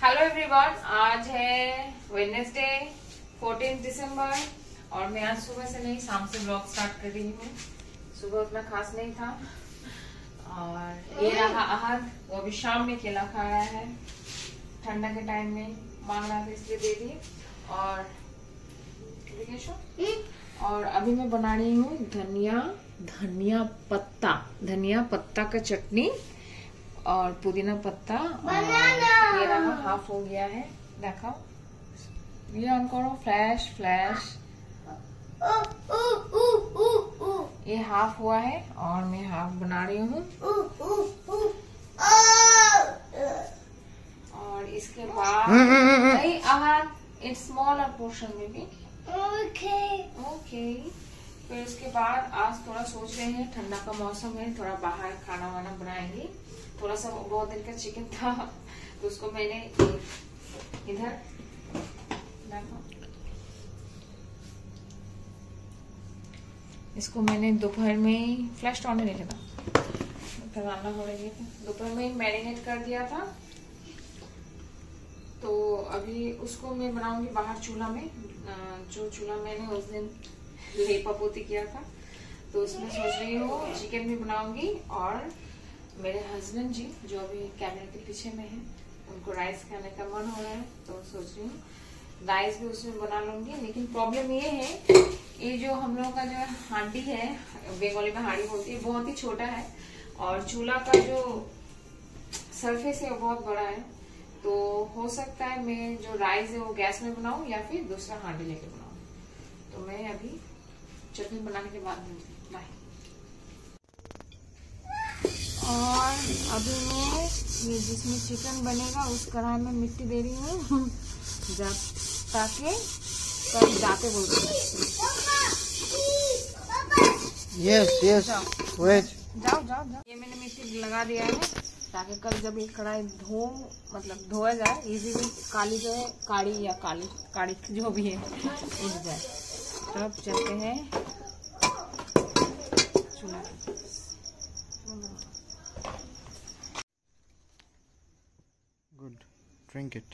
Hello everyone, आज है Wednesday 14 दिसंबर और मैं आज सुबह से नहीं शाम से ब्लॉग स्टार्ट कर रही हूँ। सुबह उतना खास नहीं था और ये रहा आहद, वो अभी शाम में केला खा रहा है। ठंडा के टाइम में मांग रहा था इसलिए दे दिए। और अभी मैं बना रही हूँ धनिया पत्ता का चटनी और पुदीना पत्ता। ये रहा हाफ हो गया है, देखो ये ऑन करो, फ्लैश ये हाफ हुआ है और मैं हाफ बना रही हूँ। और इसके बाद नहीं इट्स स्मॉलर पोर्शन में भी ओके। फिर उसके बाद आज थोड़ा सोच रहे हैं, ठंडा का मौसम है, थोड़ा बाहर खाना वाना बनाएंगे। थोड़ा सा बहुत दिन का चिकन था तो उसको मैंने इधर इसको मैंने दोपहर में फ्लैश ऑन नहीं था, हो रही थी, दोपहर में मैरिनेट कर दिया था। तो अभी उसको मैं बनाऊंगी बाहर चूल्हा में, जो चूल्हा मैंने उस दिन लेपा पोती किया था। तो उसमें सोच रही हूँ चिकन भी बनाऊंगी और मेरे हस्बैंड जी जो अभी कैमरे के पीछे में है, उनको राइस खाने का मन हो रहा है तो सोच रही हूँ राइस भी उसमें बना लूंगी। लेकिन प्रॉब्लम ये है, ये जो हम लोगों का जो हांडी है, बंगाली में हांडी बोलती है, बहुत ही छोटा है और चूल्हा का जो सरफेस है वो बहुत बड़ा है। तो हो सकता है मैं जो राइस है वो गैस में बनाऊं या फिर दूसरा हांडी लेके बनाऊं। तो मैं अभी चटनी बनाने के बाद मिलती हूँ, बाय। और अभी मैं ये जिसमें चिकन बनेगा उस कढ़ाई में मिट्टी दे रही हूँ जब ताकि कल जाते बोलते यस वेट जाओ। ये मैंने मिट्टी लगा दिया है ताकि कल जब ये कढ़ाई धोया जाए इजीली, काली जो है काड़ी या काड़ी जो भी है उठ जाए। तब चलते हैं चूल्हा। Good, drink it.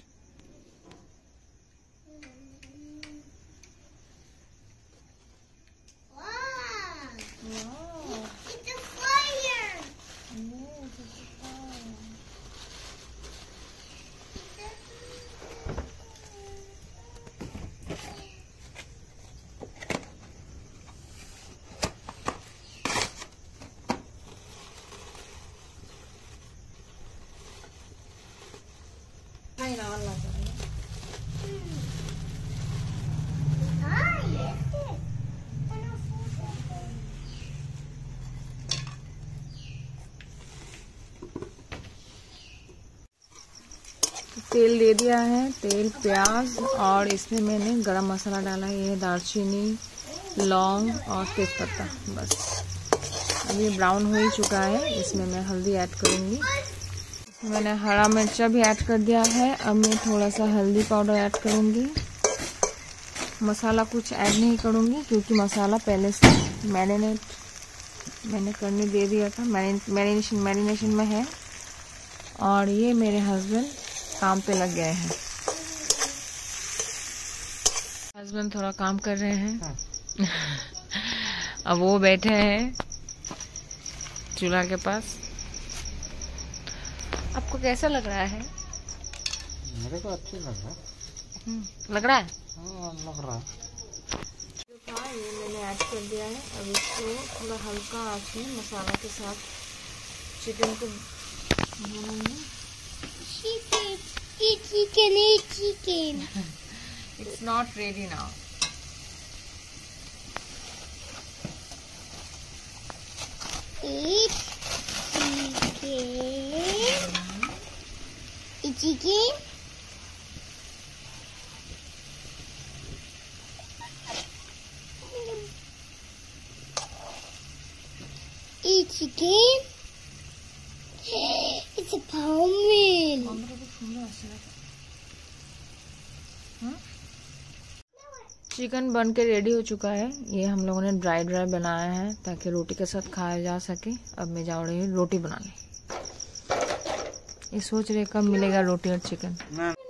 तेल दे दिया है, तेल प्याज और इसमें मैंने गरम मसाला डाला है, ये दालचीनी लौंग और तेजपत्ता। बस अब ये ब्राउन हो ही चुका है, इसमें मैं हल्दी ऐड करूंगी। मैंने हरा मिर्चा भी ऐड कर दिया है। अब मैं थोड़ा सा हल्दी पाउडर ऐड करूंगी। मसाला कुछ ऐड नहीं करूंगी क्योंकि मसाला पहले से मैंने करने दे दिया था, मैरिनेशन में है। और ये मेरे हस्बैंड काम पे लग गए हैं। हस्बैंड थोड़ा काम कर रहे हैं अब वो बैठे हैं चूल्हा के पास। आपको कैसा लग रहा है? मेरे को अच्छा लग रहा है। लग रहा है? हाँ, लग रहा है। जो था ये मैंने ऐड कर दिया है। अब इसको थोड़ा हल्का आंच में मसाला के साथ चिकन को भूनूंगी। Eat chicken. It's not ready now. Eat chicken. Eat chicken. Eat chicken. It's a pomegranate. Chicken बन के रेडी हो चुका है। ये हम लोगों ने ड्राई बनाया है ताकि रोटी के साथ खाया जा सके। अब मैं जा रही हूँ रोटी बनाने। ये सोच रहे कब मिलेगा रोटी और chicken.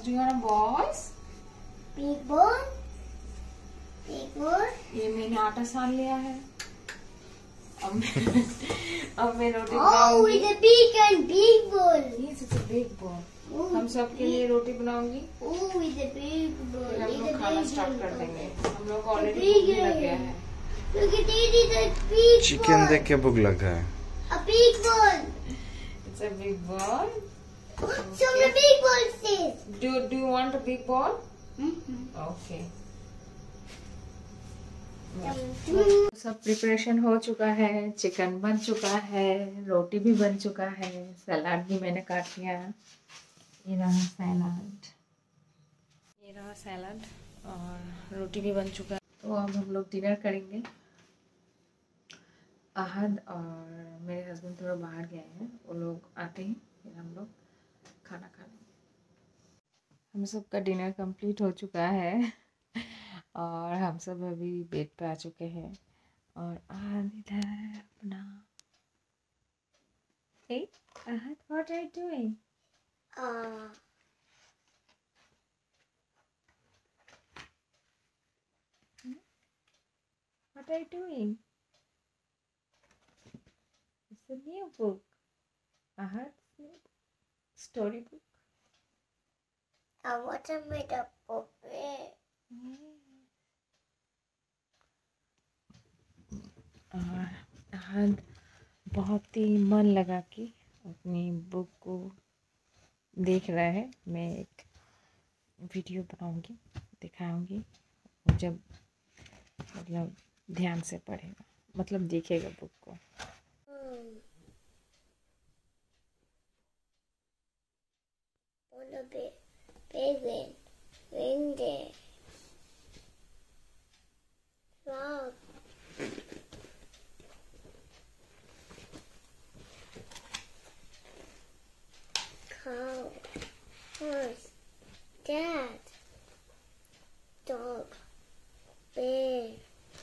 do you want a boys? Big ball. Big ball. ये मैंने आटा सान लिया है। अब मैं रोटी Oh, बनाऊंगी। with a big and big ball. Yes, it's a big ball. Oh, हम सब के लिए रोटी बनाऊंगी। oh, with a big ball. फिर हम With लोग a खाना big स्टार्ट ball. कर देंगे। हम लोग को ऑलरेडी big भूख भी लग गया है। Look at Daddy, the big chicken ball. देख के भूख लगा है। A big ball. It's a big ball. So the big ball says. Do you want a big ball? Mm-hmm. Okay. Mm-hmm. सब प्रिपरेशन हो चुका है, चिकन बन चुका है, रोटी भी बन चुका है, सलाद भी मैंने काट लिया। ये रहा सलाद, ये रहा सलाद और रोटी भी बन चुका है। तो अब हम लोग डिनर करेंगे। अहद और मेरे हस्बैंड थोड़ा बाहर गए हैं, वो लोग आते ही फिर हम लोग खाना खा लेंगे। हम सबका डिनर कंप्लीट हो चुका है और हम सब अभी बेड पे आ चुके हैं और अहद इधर अपना Hey, Ahad, what are you doing? What are you doing? It's a new book. Ahad's new storybook. I want to make a puppet. और अहद बहुत ही मन लगा के अपनी बुक को देख रहा है। मैं एक वीडियो बनाऊंगी, दिखाऊंगी जब मतलब ध्यान से पढ़ेगा, मतलब देखेगा बुक को। Wanna be penguin, reindeer, frog, cow, horse, cat, dog, bear,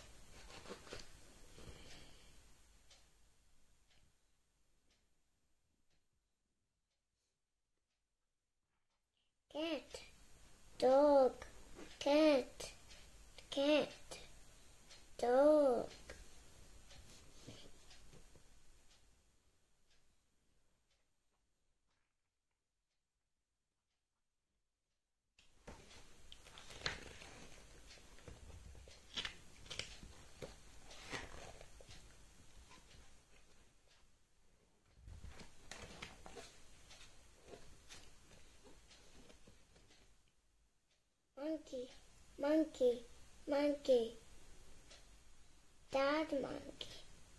cat, dog, cat, cat, dog. Monkey, monkey, monkey, dad monkey,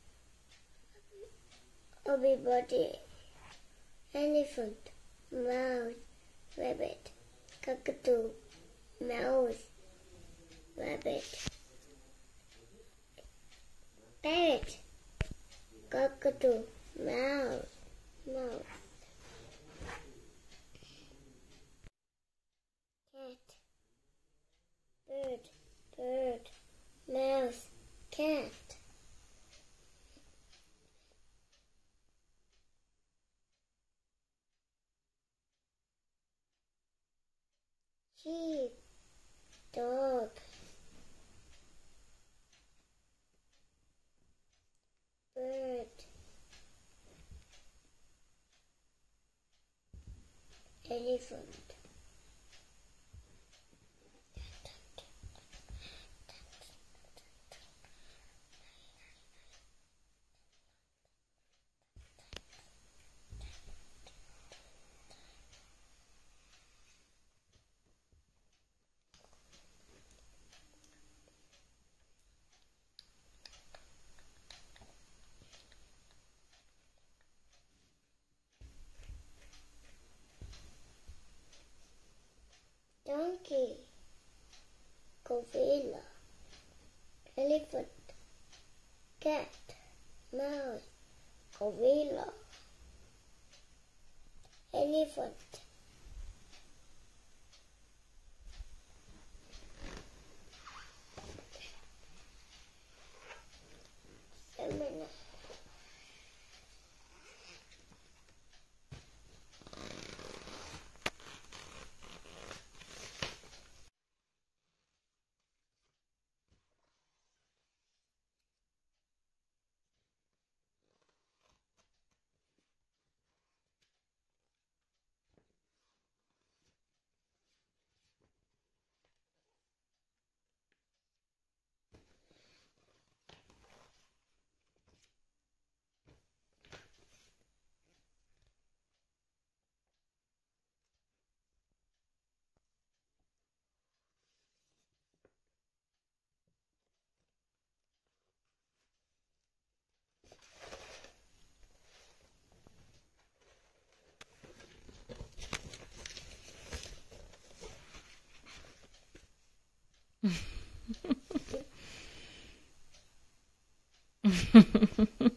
everybody, elephant, mouse, rabbit, cockatoo, mouse, rabbit, parrot, cockatoo, mouse, mouse, cat, bird, bird, mouse, cat. Sheep, dog, bird, elephant. Donkey, gorilla, elephant, cat, mouse, gorilla, elephant. Seminar. है।